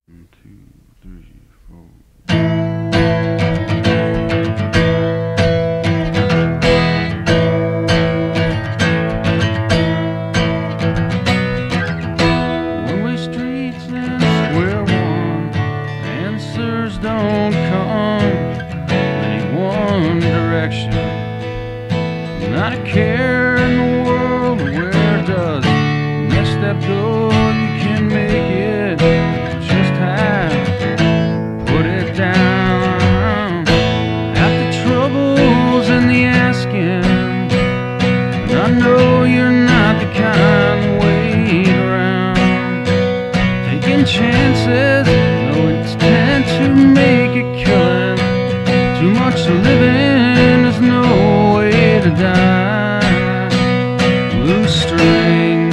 1, 2, 3, 4. One-way streets and square one, answers don't come in one direction. Not a care in the world, where does next step go? You can make it, just have to put it down. At the troubles and the asking, and I know you're not the kind to wait around, taking chances, no intent to make a killing. Too much living, there's no way to die. Loose string,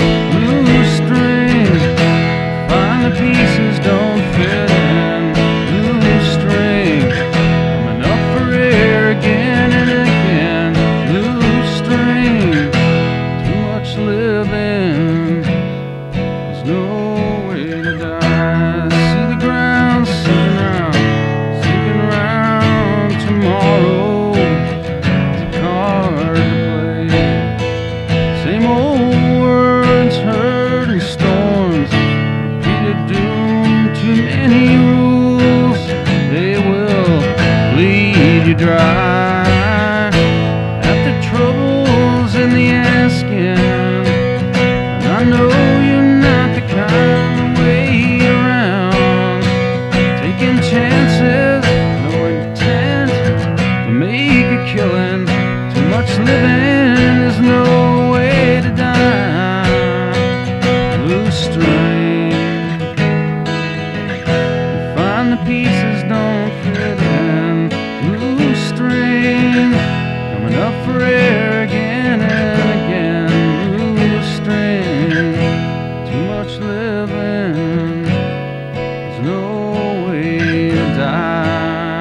find the pieces don't fit in. Loose string, coming up for air again and again. Loose string, too much living, there's no way to die. See the ground sinking around tomorrow. It's a card to play. Same old words heard in storms, repeated doom, too many rules. They will bleed you dry. At the troubles and the asking, and I know you're not the kind to wait around, taking chances, no intent to make a killing. Too much living, there's no way to die. Loose string, find the pieces don't fit in. Loose string, coming up for air again and again. Loose string, too much living, there's no way to die.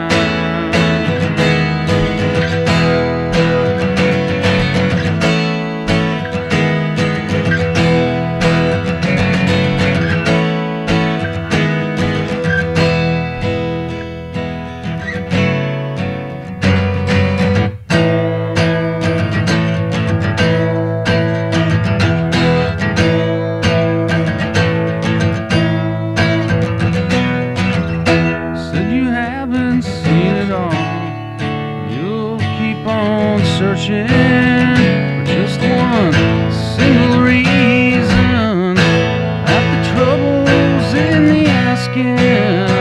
Said you haven't seen it all, you'll keep on searching for just one single reason. At the troubles in the asking,